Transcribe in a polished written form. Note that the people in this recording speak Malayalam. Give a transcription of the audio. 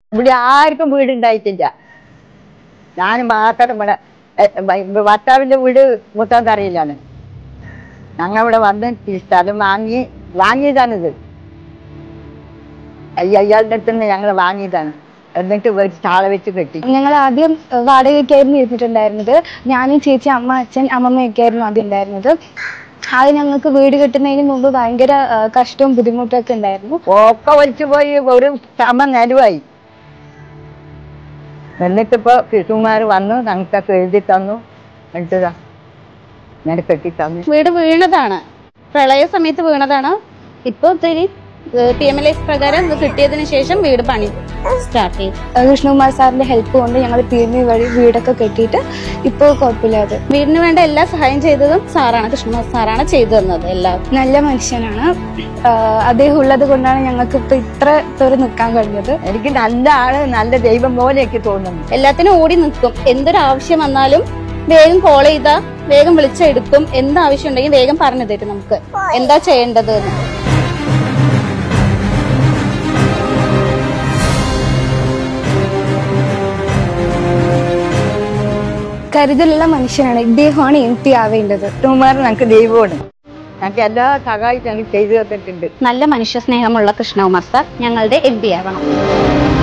ഇവിടെ ആർക്കും വീടുണ്ടായിട്ടില്ല. ഞാൻ മാത്രം ഇവിടെ ഭർത്താവിന്റെ വീട് മുത്തന്തറയിലാണ്. ഞങ്ങളിവിടെ വന്ന് സ്ഥലം വാങ്ങിയതാണിത്. അയാളുടെ അടുത്ത് നിന്ന് ഞങ്ങൾ വാങ്ങിയതാണ്. എന്നിട്ട് ചാള വെച്ച് കെട്ടി. ഞങ്ങൾ ആദ്യം വാടകയ്ക്കായിരുന്നു ഇരുന്നിട്ടുണ്ടായിരുന്നത്. ഞാനും ചേച്ചി, അമ്മ, അച്ഛൻ, അമ്മമ്മയൊക്കെ ആയിരുന്നു ആദ്യം ഉണ്ടായിരുന്നത്. ആദ്യം ഞങ്ങൾക്ക് വീട് കെട്ടുന്നതിന് മുമ്പ് ഭയങ്കര കഷ്ടവും ബുദ്ധിമുട്ടൊക്കെ ഉണ്ടായിരുന്നു. ഒക്കെ വലിച്ചു പോയി ഒരു നിലവായി. എന്നിട്ടിപ്പോ കൃഷിമാർ വന്നു ഞങ്ങൾക്കൊക്കെ എഴുതി തന്നു. എന്നിട്ട് ഞാൻ കെട്ടി തന്നു. വീട് വീണതാണ്, പ്രളയ സമയത്ത് വീണതാണ്. ഇപ്പൊ ഒത്തിരി PMLA പ്രകാരം കിട്ടിയതിനു ശേഷം വീട് പണി സ്റ്റാർട്ട് ചെയ്തു. കൃഷ്ണകുമാർ സാറിന്റെ ഹെൽപ്പ് കൊണ്ട് ഞങ്ങൾ PMA വഴി വീടൊക്കെ കെട്ടിയിട്ട് ഇപ്പോൾ കുഴപ്പമില്ലാതെ. വീടിന് വേണ്ട എല്ലാ സഹായം ചെയ്തതും സാറാണ്, കൃഷ്ണകുമാർ സാറാണ് ചെയ്തു തന്നത്. എല്ലാം നല്ല മനുഷ്യനാണ്. അദ്ദേഹം ഉള്ളത് കൊണ്ടാണ് ഞങ്ങൾക്ക് ഇപ്പൊ ഇത്ര പേര് നിൽക്കാൻ കഴിഞ്ഞത്. എനിക്ക് നല്ല ആള്, നല്ല ദൈവം പോലെയൊക്കെ തോന്നുന്നു. എല്ലാത്തിനും ഓടി നിൽക്കും. എന്തൊരു ആവശ്യം വന്നാലും വേഗം കോൾ ചെയ്താ വേഗം വിളിച്ചെടുക്കും. എന്താവശ്യം ഉണ്ടെങ്കിൽ വേഗം പറഞ്ഞു തരും നമുക്ക് എന്താ ചെയ്യേണ്ടത് എന്ന്. കരുതലുള്ള മനുഷ്യനാണ്. ഇദ്ദേഹമാണ് MP ആവേണ്ടത്. കൃഷ്ണകുമാർ ഞങ്ങൾക്ക് ദൈവമാണ്. ഞങ്ങൾക്ക് എല്ലാ സഹായം ഞങ്ങൾ ചെയ്തു തന്നിട്ടുണ്ട്. നല്ല മനുഷ്യ സ്നേഹമുള്ള കൃഷ്ണകുമാർ സാർ ഞങ്ങളുടെ MP ആവണം.